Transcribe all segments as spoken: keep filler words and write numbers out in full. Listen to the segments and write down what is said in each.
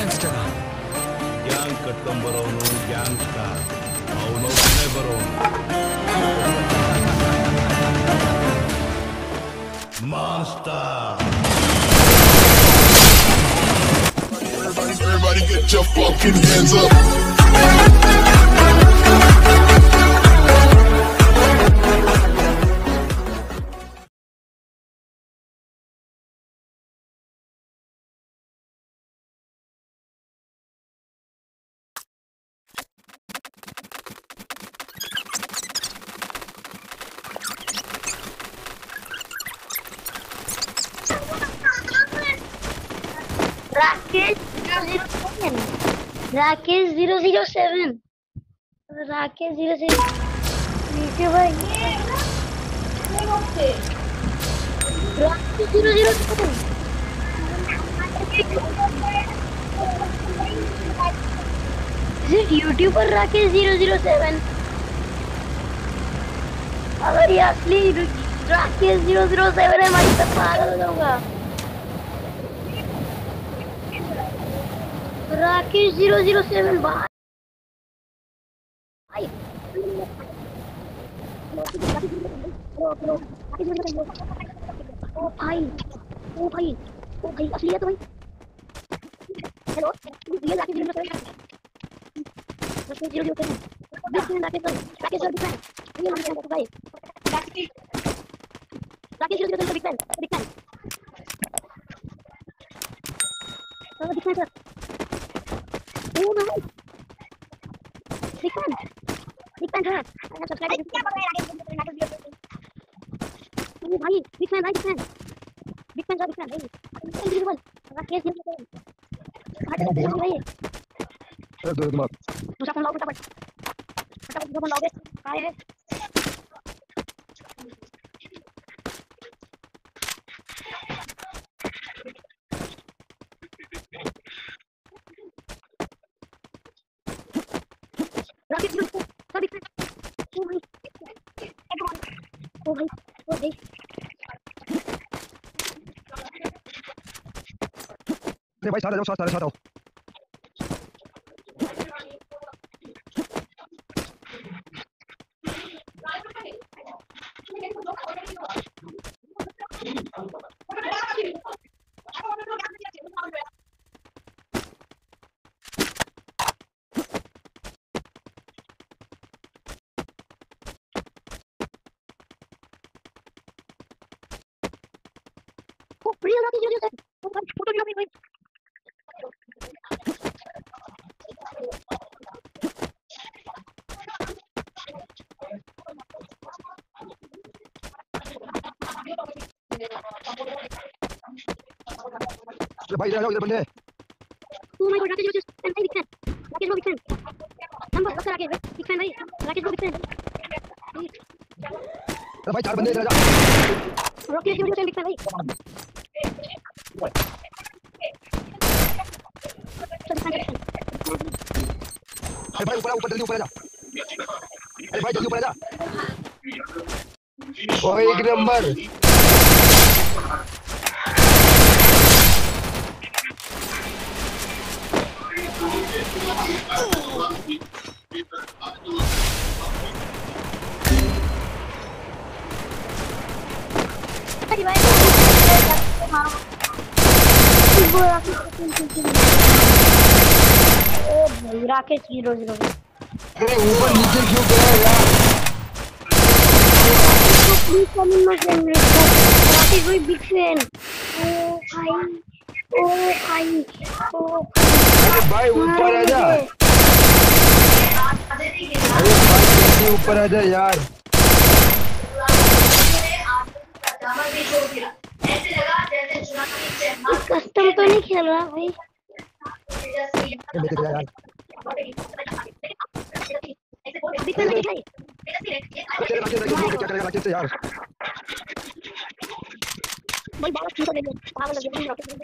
Gangster gang ಕಟ್ಕೊಂಬರೋನು gangster ಅವನೊಬ್ಬನೇ ಬರೋನು monster. Everybody get your fucking hands up. Rakesh zero zero seven. Rakesh zero zero seven. Rakesh zero zero. नीचे भाई. Rakesh zero zero seven. Is it YouTuber Rakesh zero zero seven? अगर ये असली Rakesh zero zero seven है मैं तो पागल हो जाऊंगा. Rakesh zero zero seven भाई ओ भाई ओ भाई ओ भाई असली है तो भाई. हेलो ये Rakesh zero zero seven Rakesh zero zero seven Rakesh Rakesh Rakesh zero zero seven ये मालूम है तो भाई Rakesh zero zero seven big fan big fan तो big fan sir. Oh my! Big fan, big fan है. मैंने subscribe क्या बोल रहा है Rakesh zero zero seven? Oh भाई, big fan भाई big fan, big fan का big fan भाई. Unbelievable. Rakesh zero zero seven. कहाँ चला गया भाई? अरे दो दिमाग. दूसरा फोन लाओ फटाफट. फटाफट दूसरा फोन लाओ बे. कहाँ है? Rakesh zero zero seven big fan. Oh भाई, oh भाई, oh भाई. अरे भाई साथ आ जाओ साथ साथ आओ. Oh real Rakesh zero zero seven. Oh भाई, फोटो भी लो भाई. अरे भाई इधर आ जाओ इधर बंदे हैं. Oh my god, Rakesh zero zero seven भाई big fan. Rakesh bro big fan. Number बस Rakesh भाई big fan भाई. Rakesh bro big fan. अरे भाई चार बंदे इधर आ जाओ. Rakesh zero zero seven big fan भाई. अरे भाई ऊपर आ ऊपर जल्दी ऊपर आ जा. अरे भाई जल्दी ऊपर आ जा. ओ एक नंबर. अरे भाई Rakesh zero zero. अरे ऊपर नीचे क्यों गया यार? Please come in my friend. Rakesh भाई big fan. Oh भाई, oh भाई, oh अरे भाई ऊपर आ जा. अरे भाई जल्दी ऊपर आ जा यार. कस्टम तो नहीं खेल रहा भाई. लेके जा यार. Big fan भाई. चल राकेश राकेश क्या करेगा राकेश से यार. भाई बाबा क्यों कर रहे हो? पागल लग गया Rakesh.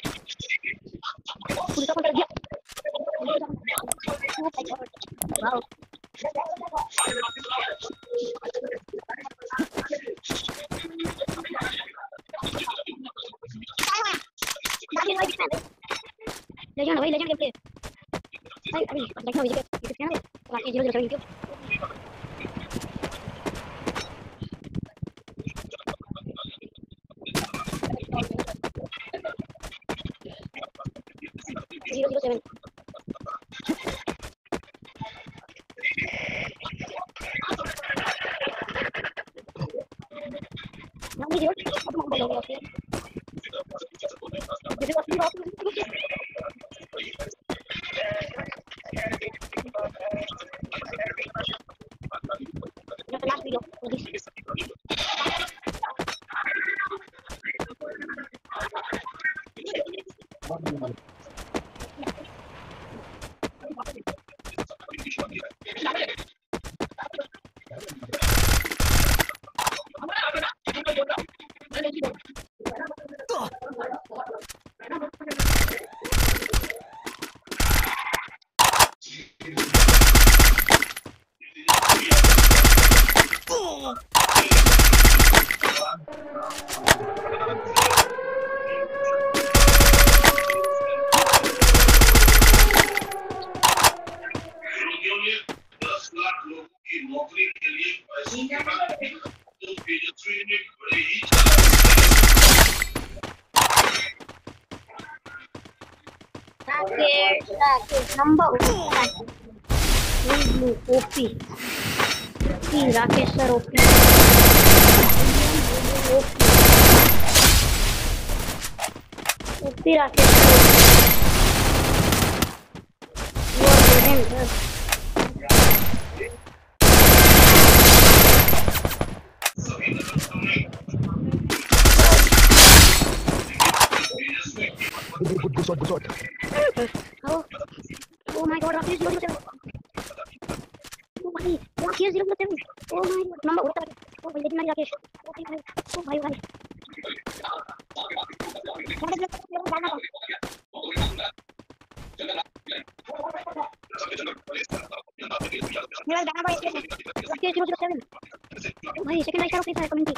पूरी तो कर दिया. वाओ. Legend भाई लेजेंड गेम प्ले भाई अभी देखना video YouTube channel Rakesh zero zero seven YouTube zero zero seven नाम भी जीरो अब मैं बोलूंगा ओके जैसे अपनी बात last video Rakesh, Rakesh, number one. O P. O P, Rakesh sir, O P. O P. O P, Rakesh sir. You are legend, sir. Good, good, good shot, good shot. Oh, oh my God, Rakesh zero zero seven. Oh भाई, Rakesh zero zero seven. Oh my God, number उड़ता है. Oh भाई लेकिन नहीं Rakesh. Oh भाई भाई, oh भाई भाई. मेरा गाना था. मेरा गाना था Rakesh zero zero seven. Oh भाई सेकंड नाइट का रुपया है कमेंट्री.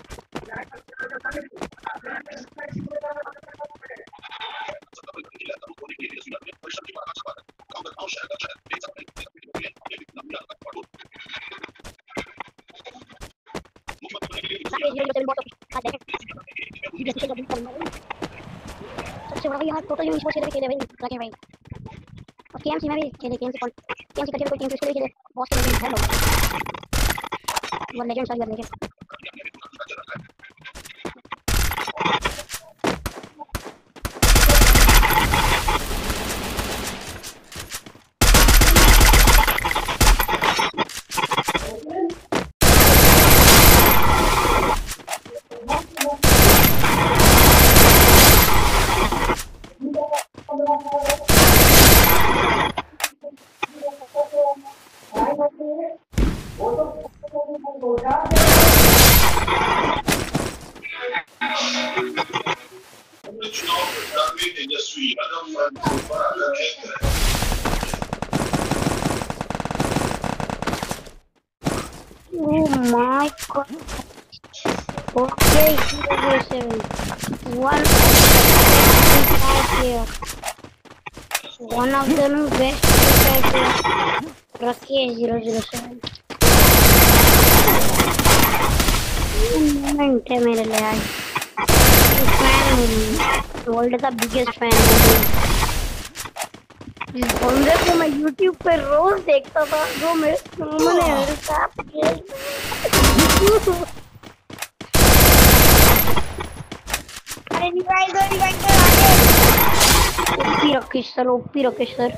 सबसे बड़ा यार टोटल यूनिवर्स से खेले भाई रखे भाई और केएमसी में भी खेले केएमसी कौन केएमसी का कोई केएमसी खेले बॉस के लिए हेलो वो legend side legend Oh my God. Okay, zero zero seven. One of them One of them best player. Rakesh zero zero seven. Moment है मेरे लिए यार. Fan हूँ. World का biggest fan हूँ. इस बंदे को मैं YouTube पे रोज देखता था जो मेरे सामने है साहब अरे रिवाइव दो रिवाइव दो आगे OP Rakesh sir OP Rakesh sir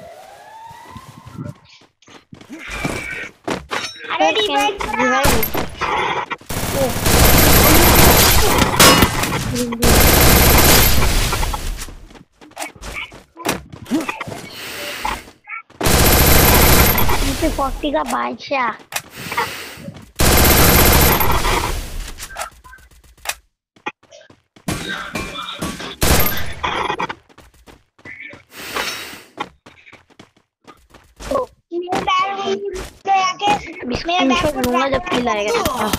अरे रिवाइव रिवाइव फोर्टी का बादशाह जब किल आएगा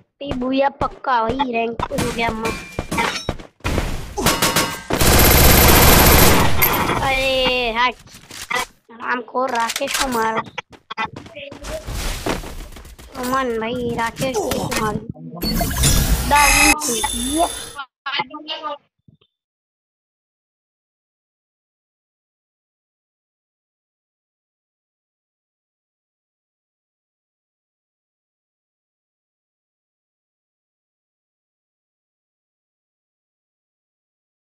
भूया पक्का वही रैंक हो गया मस्त नाम को राकेश कुमार। सुमन भाई Rakesh Kumar. Da Vinci. Yes